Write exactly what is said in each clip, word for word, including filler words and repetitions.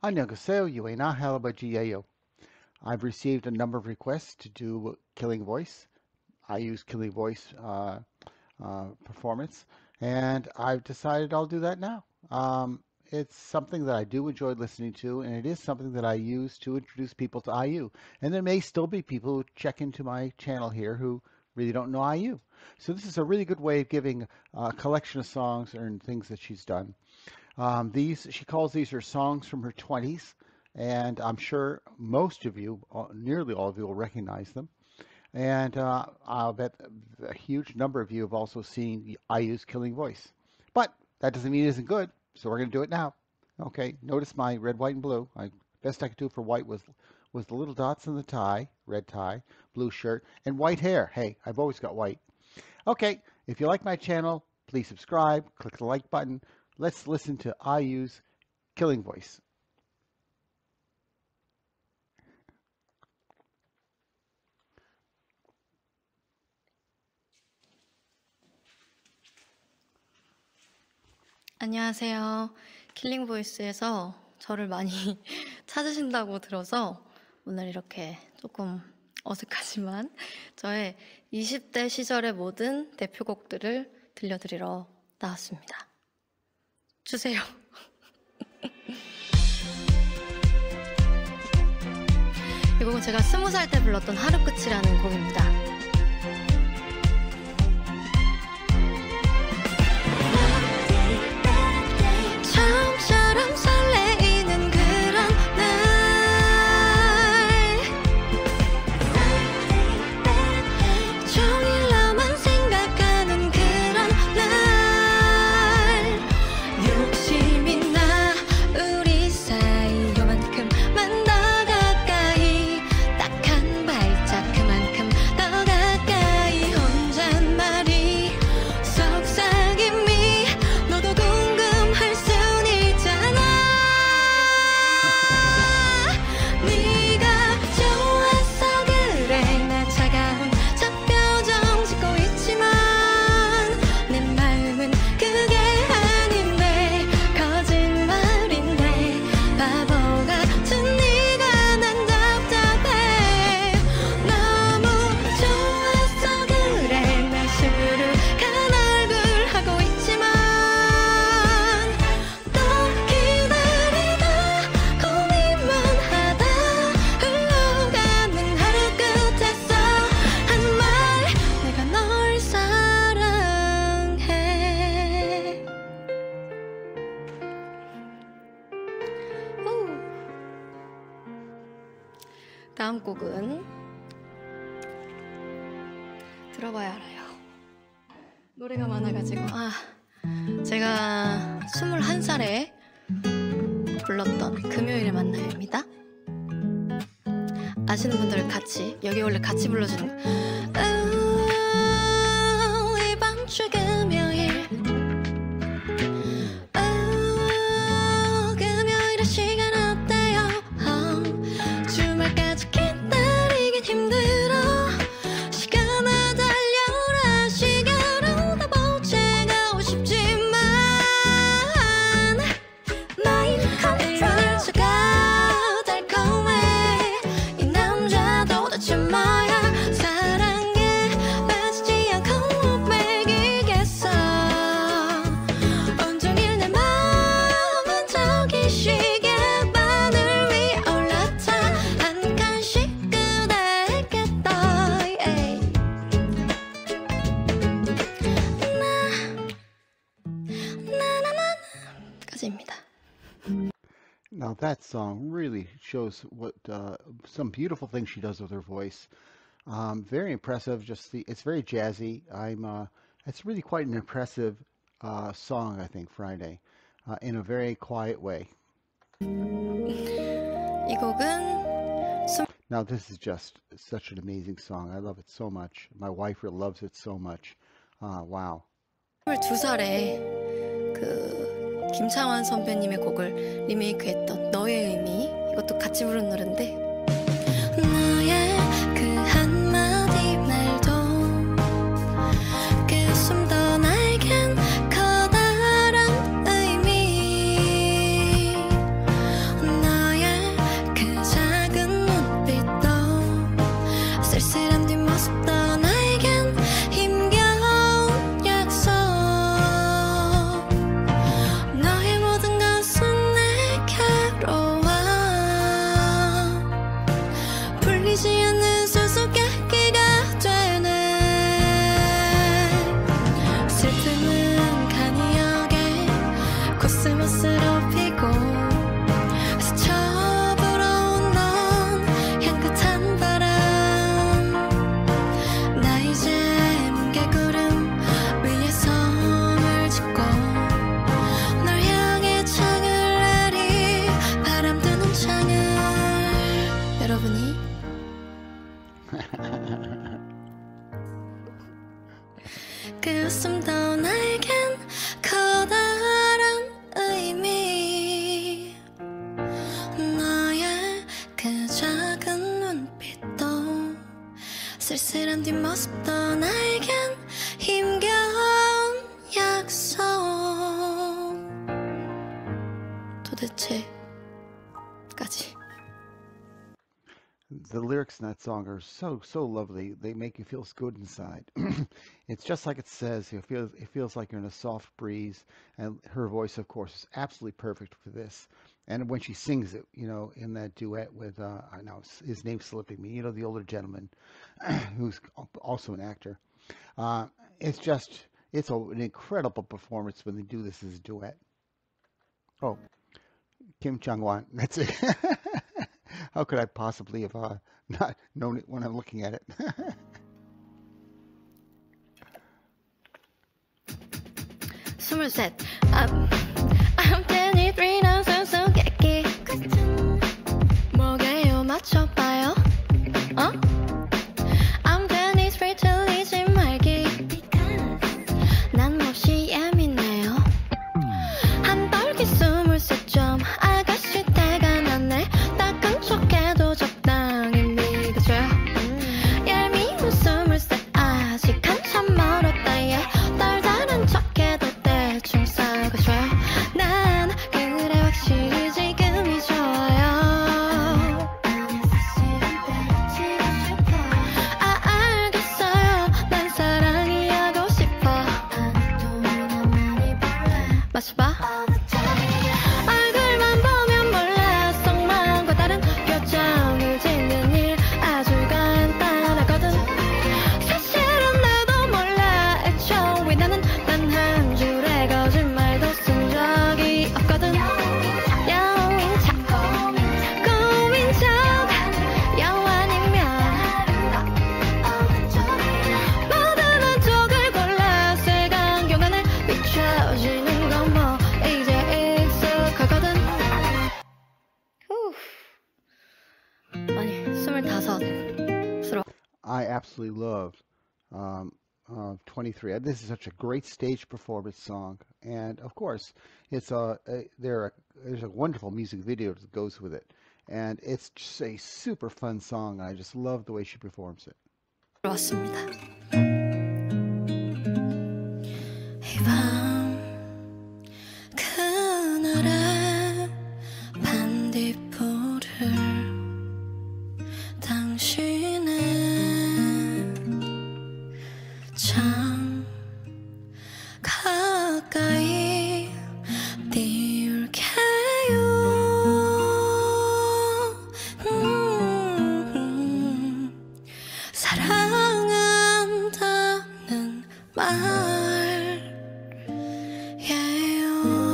안녕하세요. 유에나 할아버지예요. I've received a number of requests to do Killing Voice. I use Killing Voice uh, uh, performance, and I've decided I'll do that now. Um, it's something that I do enjoy listening to, and it is something that I use to introduce people to I U. And there may still be people who check into my channel here who really don't know I U. So this is a really good way of giving a collection of songs and things that she's done. Um, these, she calls these her songs from her twenties, and I'm sure most of you, uh, nearly all of you, will recognize them. And uh, I'll bet a huge number of you have also seen I U's Killing Voice. But that doesn't mean it isn't good, so we're going to do it now. Okay, notice my red, white, and blue. I, best I could do for white was, was the little dots in the tie, red tie, blue shirt, and white hair. Hey, I've always got white. Okay, if you like my channel, please subscribe, click the like button. Let's listen to I U's Killing Voice. 안녕하세요. 킬링 보이스에서 저를 많이 찾으신다고 들어서 오늘 이렇게 조금 어색하지만 저의 이십 대 시절의 모든 대표곡들을 들려드리러 나왔습니다. 주세요. 이 곡은 제가 스무 살 때 불렀던 하루 끝이라는 곡입니다. 처음처럼 설레이는 그런 날 종일로만 생각하는 그런 날 욕심이 나 우리 사이 요만큼만 더 가까이 딱 한 발짝 그만큼 더 가까이 혼잣말이 속삭임이 너도 궁금할 수 다음 곡은 들어봐야 알아요. 노래가 많아가지고 아 제가 스물한 살에 불렀던 금요일에 만나요입니다. 아시는 분들 같이 여기 원래 같이 불러주는 거. 오, 이번 주 금요일 오, 금요일의 시간 어때요? 어, 주말까지 기다리긴 힘들어 시간을 달려라 시간을 다 보채고 싶지만 나의 컨트롤 달콤해 이 남자도 도대체 뭐야 사랑에 빠지지 않고 못 먹이겠어 온종일 내 마음은 저기 시계바늘 위에 올라타 한 칸씩 그대겠다 yeah. 까지입니다. Now that song really shows what uh, some beautiful things she does with her voice. Um, very impressive. Just the it's very jazzy. I'm. Uh, it's really quite an impressive uh, song. I think Friday, uh, in a very quiet way. 이 곡은 스 Now this is just such an amazing song. I love it so much. My wife really loves it so much. Uh, wow. 스물두 살에 그 김창완 선배님의 곡을 리메이크했던 너의 의미 이것도 같이 부른 노래인데 너의 그 한마디 말도 그 숨도 나에겐 커다란 의미 나 이런 뒷모습도 나에겐 힘겨운 약속. 도대체까지. The lyrics in that song are so so lovely. They make you feel good inside. It's just like it says. It feels it feels like you're in a soft breeze, and her voice, of course, is absolutely perfect for this. And when she sings it, you know, in that duet with uh, I know his name's slipping me. You know, the older gentleman, who's also an actor. Uh, it's just it's a, an incredible performance when they do this as a duet. Oh, Kim Chang-won. That's it. How could I possibly have uh, not known it when I'm looking at it? 스물셋. I'm, I'm twenty-three now, so so get 뭐게요? 맞춰봐요. 어? I'm twenty-three, 틀리지 말기. 난 몹시 예민해요. 한 떨기 스물셋 점 아가씨 때가 났네. 닦은 척해도 적당히 믿어줘요. 얄미운 스물셋 아직 한참 멀었다. 예. 떨다른 척해도 대충 싸워줘요. 난 그래 확실히 지금이 좋아요. 아 알겠어요. 난 사랑이 하고 싶어. 마셔봐. 얼굴만 보면 몰라. 속마음과 다른 표정을 짓는 일 아주 간단하거든. 사실은 나도 몰라. 애초에 나는 단 한 줄의 거짓말도 쓴 적이 없거든. 영차 고민적 여왕이면 모든 한쪽을 골라. 색안경 안에 비춰지는 건 뭐 이제 익숙하거든. 후. 아니 스물다섯스러워. I absolutely loved um, uh, twenty-three. This is such a great stage performance song, and of course, it's a, a there. A, there's a wonderful music video that goes with it, and it's just a super fun song. I just love the way she performs it. 왔습니다. 이밤 그날의 반딧불을 당신의 참 가까이 띄울게요. 음, 사랑한다는 말이에요.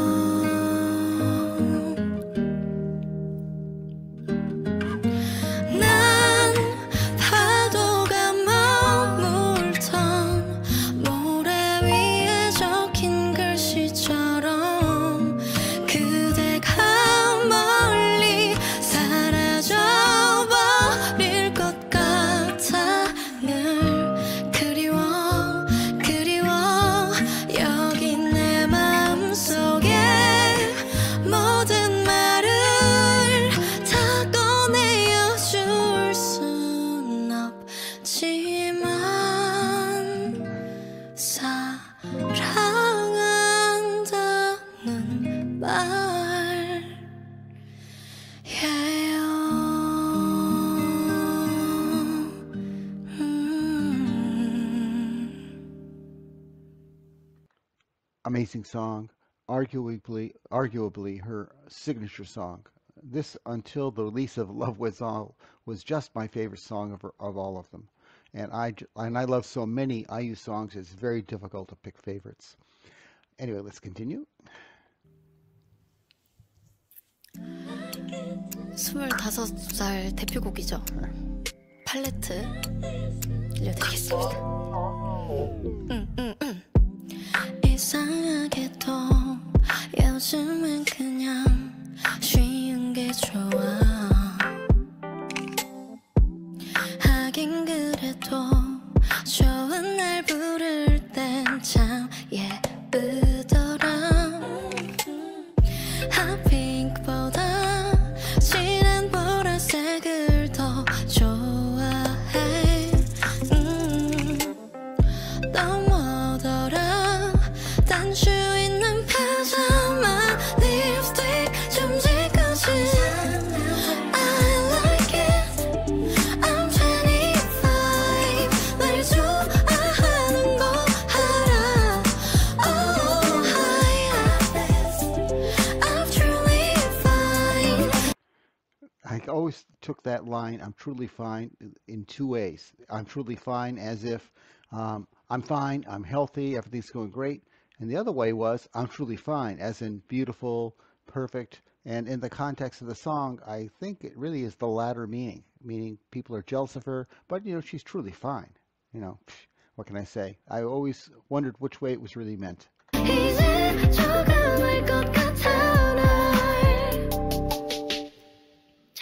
난 파도가 머물던 모래 위에 적힌 글씨처럼 그대가 멀리 사라져버릴 것 같아. 늘 그리워 그리워 여기 내 마음속에 모든 말을 다 꺼내어 줄 순 없지만 사랑한다는 말이에요. 음. Amazing song, arguably, arguably her signature song. This, until the release of Love Was All, was just my favorite song of, her, of all of them. And I, j- and I love so many I U songs, it's very difficult to pick favorites. Anyway, let's continue. 스물다섯 살 대표곡이죠. 팔레트 들려드리겠습니다. 음, 음, 음. 이상하게도 요즘은 그냥 쉬운 게 좋아. 하긴 그래도 좋은 날 부를 땐 참 예쁘더라. 핫핑크보다 진한 보라색을 더 좋아해. 음. I always took that line, I'm truly fine, in two ways. I'm truly fine as if um, I'm fine, I'm healthy, everything's going great. And the other way was, I'm truly fine, as in beautiful, perfect. And in the context of the song, I think it really is the latter meaning, meaning people are jealous of her, but you know, she's truly fine. You know, what can I say? I always wondered which way it was really meant. 이제 조금일 것 같아 날. 자,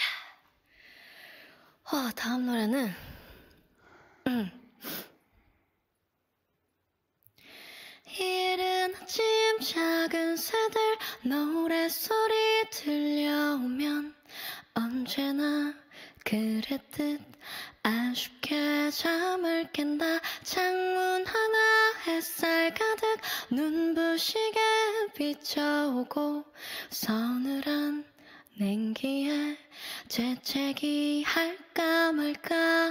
어, 다음 노래는 음. 이른 아침 작은 새들 노랫소리 들려오면 언제나 그랬듯 아쉽게 잠을 깬다. 창문 하나 햇살 가득 눈부시게 비춰오고 서늘한 냉기에 재채기 할까 말까.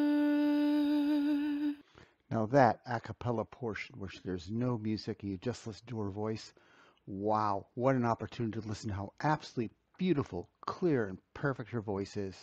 음. Now that a cappella portion, which there's no music, you just listen to her voice, wow, what an opportunity to listen to how absolutely beautiful, clear, and perfect her voice is.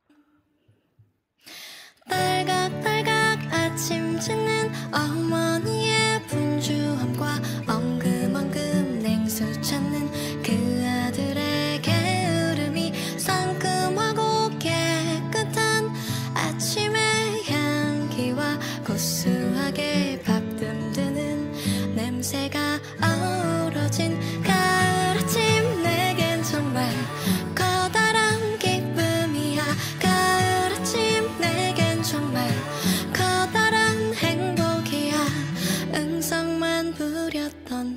딸각딸각 아침 짓는 어머니의 분주함과 엉금엉금 냉수 찾는 그 아들의 게으름이 상큼하고 깨끗한 아침의 향기와 고소하게 밥 듬드는 냄새가 어우러진 가을 아침 내겐 정말 커다란 기쁨이야. 가을 아침 내겐 정말 커다란 행복이야. 응성만 부렸던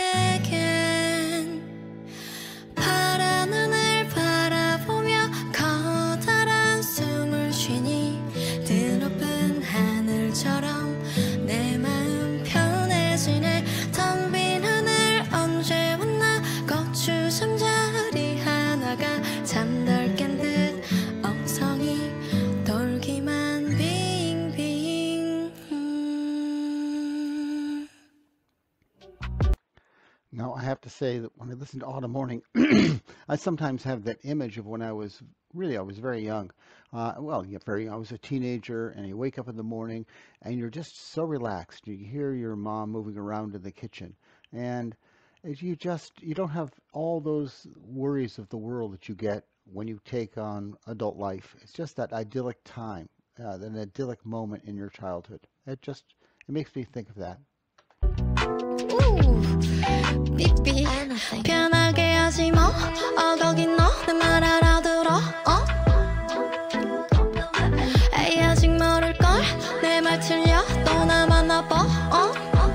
내겐 파란 하늘 바라보며 커다란 숨을 쉬니 드높은 하늘처럼 내 마음 편해지네. 텅 빈 하늘 언제 왔나 고추 잠자리 하나가 잠덜 깬 듯 엉성이 돌기만 빙빙. 음. Now, I have to say that when I listen to Autumn Morning, I sometimes have that image of when I was really, I was very young. Uh, well, yeah, very young. I was a teenager, and you wake up in the morning, and you're just so relaxed. You hear your mom moving around in the kitchen, and as you just, you don't have all those worries of the world that you get when you take on adult life. It's just that idyllic time, uh, an idyllic moment in your childhood. It just, it makes me think of that. 우 삐삐 편하게 하지 뭐. 어 거기 너 내 말 알아들어. 어? 에이 아직 모를걸 내 말 틀려 또 나만 나빠. 어?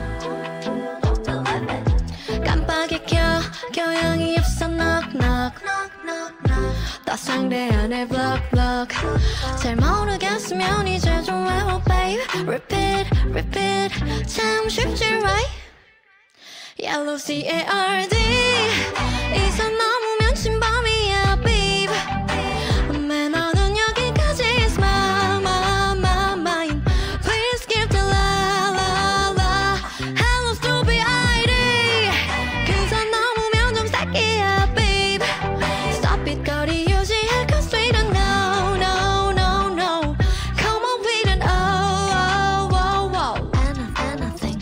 깜빡이 켜 교양이 없어 knock knock. 또 상대 안에 block block. 잘 모르겠으면 이제 좀 외워 babe. Repeat repeat 참 쉽지 right. Yellow C A R D 이선 넘으면 진범이야 babe. 매너는 여기까지 is my my my mine. Please give the la la la. Hello stupid I D 그선 넘으면 좀 새끼야 babe. Stop it 거리 유지해 cause we don't know no no no. Come on we don't oh oh oh oh. Anything.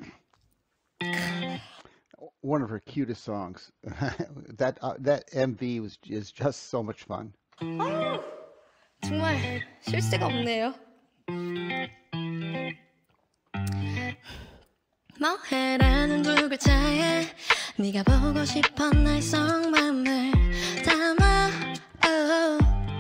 One of her cutest songs. that uh, that M V was is just so much fun. 정말 쉴 새가 없네요. 뭐해라는 두 글자에 네가 보고 싶어 나의 속마음을 담아. oh.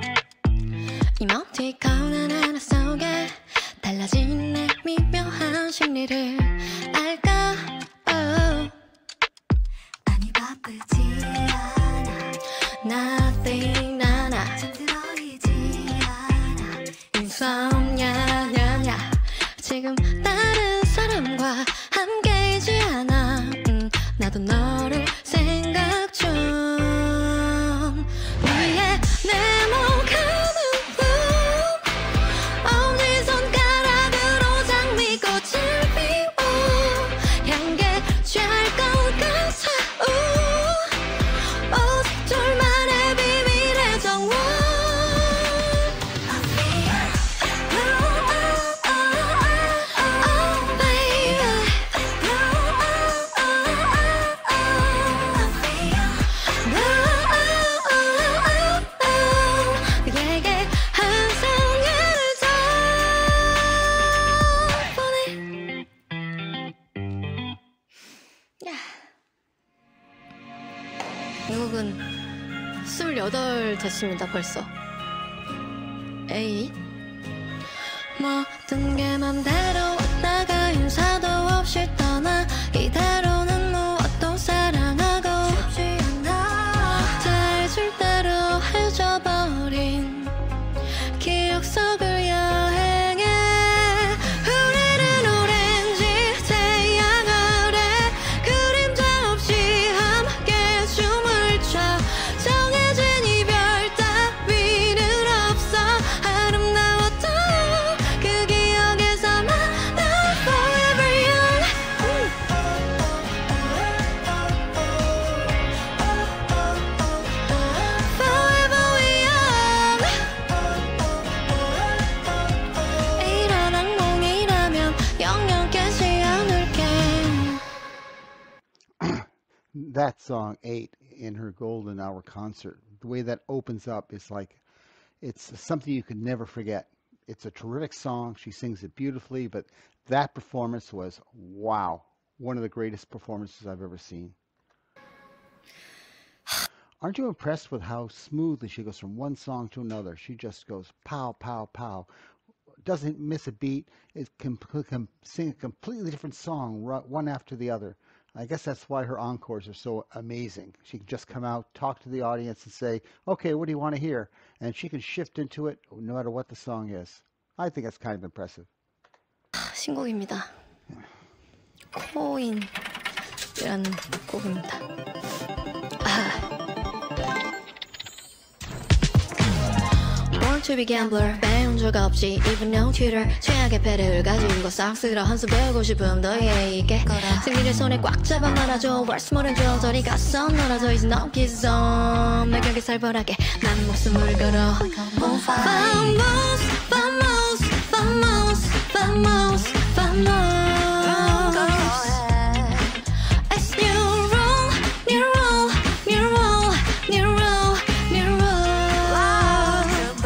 이모티콘 하나 속에 달라진 내 미묘한 심리를 알까. oh. 아니 바쁘지 않아 nothing 나나 들어있지 않아 insomnia 냐냐 지금 다른 사람과 함께이지 않아. 음, 나도 너를 생각 중. 위에 네모가는 품 엄지손가락으로 장미꽃을 피워 향기 취할 것 같아. 우, 오직 둘만의 비밀의 정원. 열여덟 됐습니다, 벌써. 에이. 모든 게 맘대로 왔다가 인사도 없이 떠나 이대로는 무엇도 사랑하고 싶지 않아. 다 잊을 대로 헤어져버린 기억 속을 여행해. 우리는 오렌지 태양 아래 그림자 없이 함께 춤을 춰. 정해진 이별 따위는 없어. 아름다웠던 그 기억에서만 나 forever young. Forever young. 이런 악몽이라면 영영 깨지 않을게. That song eight in her golden hour concert, the way that opens up is like it's something you could never forget. It's a terrific song. She sings it beautifully, but that performance was wow, one of the greatest performances I've ever seen. Aren't you impressed with how smoothly she goes from one song to another? She just goes pow, pow, pow. Doesn't miss a beat. It can, can sing a completely different song ru- one after the other. I guess that's why her encores are so amazing. She can just come out, talk to the audience, and say, okay, what do you want to hear? And she can shift into it no matter what the song is. I think that's kind of impressive. 신곡입니다. 코인이라는 곡입니다. 아. Born to be gambler 배운 적 없지 even no tutor. 최악의 패를 가지고 싹쓸어 한 수 배우고 싶음 너희에게 승리를 손에 꽉 잡아 말아줘. Words 모른 줄 저리 가서 놀아줘. It's no kiss zone. 내 격에 살벌하게 난 목숨을 걸어. Vamos, vamos, vamos, vamos, vamos. It's new rule, new rule, new rule, new rule, new rule.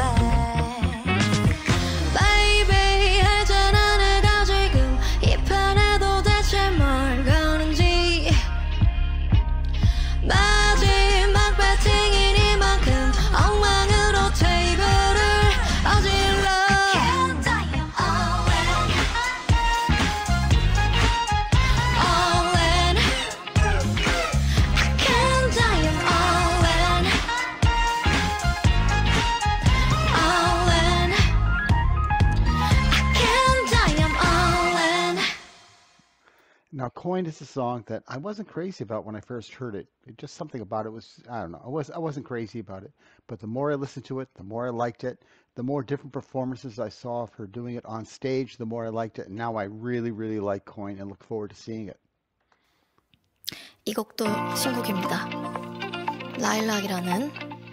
Baby 알잖아 내가 지금 이 판에도 대체 뭘 거는지. 마지막 배팅이니만큼 엉망으로 테이블을 어질러. All in, I can't die, I'm all in. All in, I can't die, I'm all in. Now, Coin is a song that I wasn't crazy about when I first heard it. It just something about it was, I don't know, I, was, I wasn't crazy about it. But the more I listened to it, the more I liked it. The more different performances I saw of her doing it on stage, the more I liked it. And now I really, really like Coin and look forward to seeing it. 이 곡도 신곡입니다. 라일락이라는.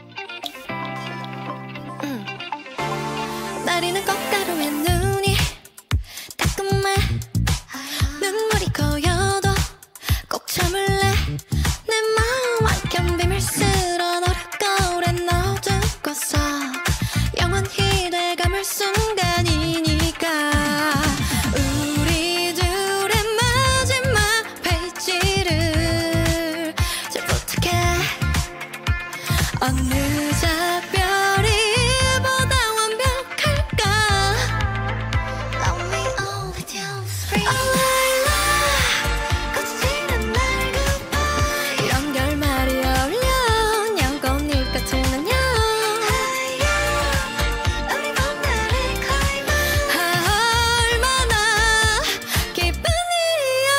음. 내리는 꽃가루에 눈이 따끔해. 눈물이 고여도 꼭 참을래. 내 마음 완전 비밀스러워. 너를 거울에 넣어두고서 영원히 돼감을 순간이니까. 우리 둘의 마지막 페이지를 잘 부탁해. 어느 작별이 보다 완벽할까. Love me all the time free. Oh Layla 거칠은 날 goodbye. 이런 결말이 어울려 양꽃잎 같은 안녕. 우리 봄날의 클라이막스. 얼마나 기쁜 일이야.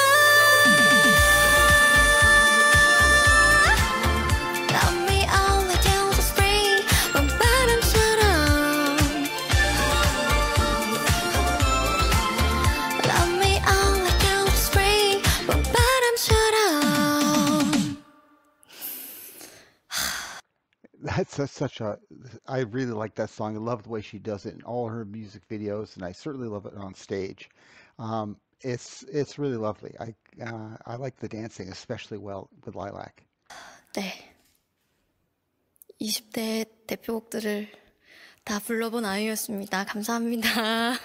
Love me all the time free. 봄바람처럼. Love me all the time free. 봄바람처럼. That's, that's such a, I really like that song. I love the way she does it in all her music videos, and I certainly love it on stage. Um, it's it's really lovely. I uh, I like the dancing especially well with Lilac. 네. 이십 대 대표곡들을 다 불러본 아이였습니다. 감사합니다.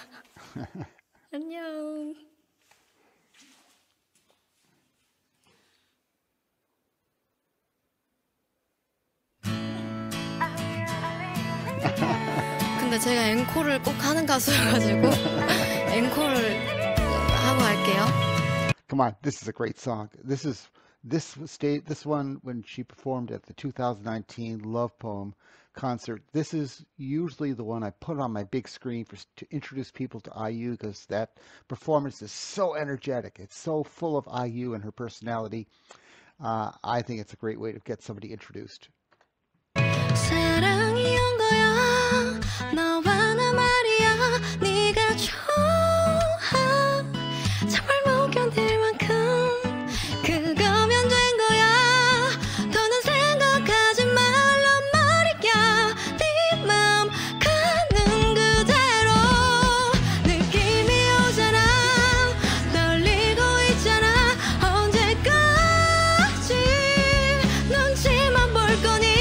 안녕. 근데 제가 앵콜을 꼭 하는 가수여가지고 앵콜을 하고 갈게요. Come on, this is a great song. This is this state this one when she performed at the two thousand nineteen Love Poem concert. This is usually the one I put on my big screen for to introduce people to I U because that performance is so energetic. It's so full of I U and her personality. Uh, I think it's a great way to get somebody introduced. 사랑이 온 거야 너와 나 말이야 네가 좋아 정말 못 견딜 만큼 그거면 된 거야 더는 생각하지 말란 말이야 네 맘 가는 그대로 느낌이 오잖아 떨리고 있잖아 언제까지 눈치만 볼 거니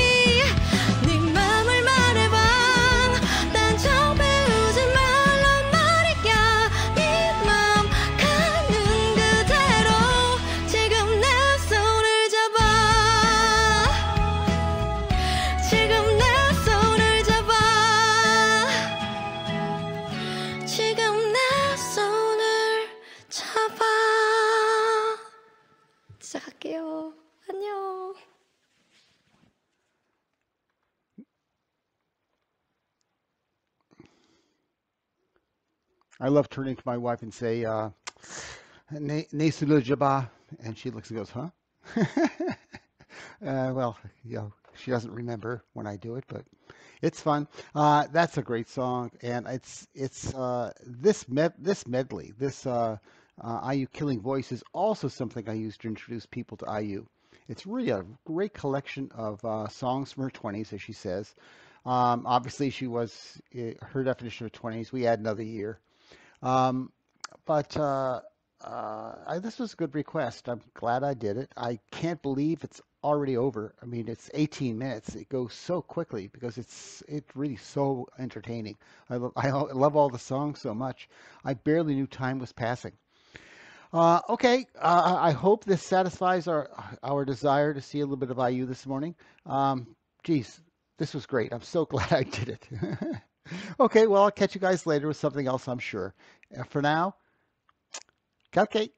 시작할게요. 안녕. I love turning to my wife and say, uh, "Ne ne jaba," and she looks and goes, "Huh?" uh, well, you know, she doesn't remember when I do it, but it's fun. Uh, that's a great song, and it's it's uh, this med this medley, this uh, uh, I U Killing Voice is also something I use to introduce people to I U. It's really a great collection of uh, songs from her twenties, as she says. Um, obviously, she was her definition of twenties. We add another year. Um, but uh, uh, I, this was a good request. I'm glad I did it. I can't believe it's already over. I mean, it's eighteen minutes. It goes so quickly because it's it's really so entertaining. I love, I love all the songs so much. I barely knew time was passing. Uh, okay, uh, I hope this satisfies our our desire to see a little bit of I U this morning. Um, geez, this was great. I'm so glad I did it. Okay, well, I'll catch you guys later with something else, I'm sure. Uh, For now, cupcake.